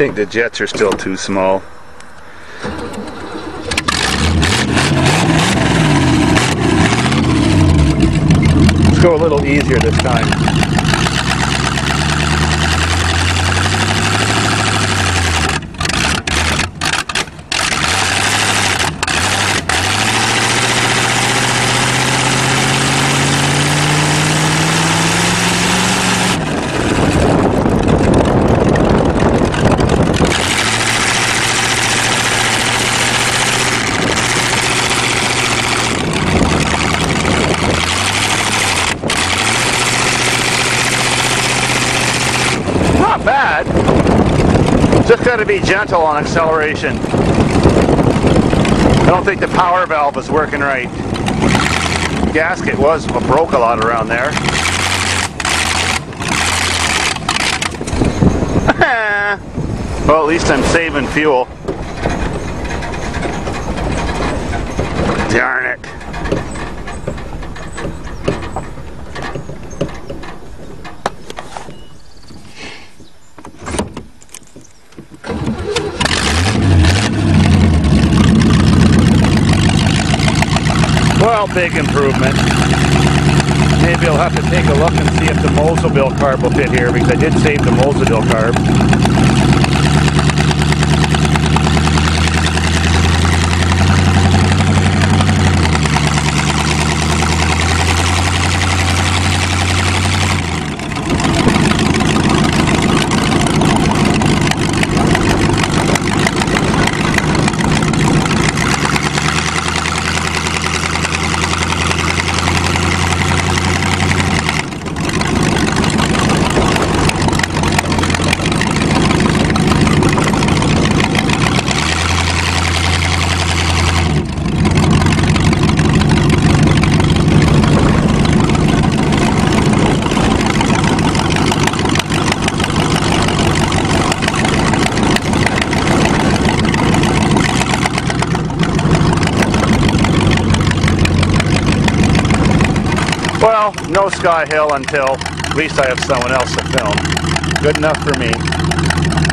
think the jets are still too small. Let's go a little easier this time. Not bad. Just got to be gentle on acceleration. I don't think the power valve is working right. Gasket broke a lot around there. Well, at least I'm saving fuel. Darn it. Well, big improvement. Maybe I'll have to take a look and see if the Moselsville carb will fit here, because I did save the Moselsville carb. Well, no Sky Hill until at least I have someone else to film. Good enough for me.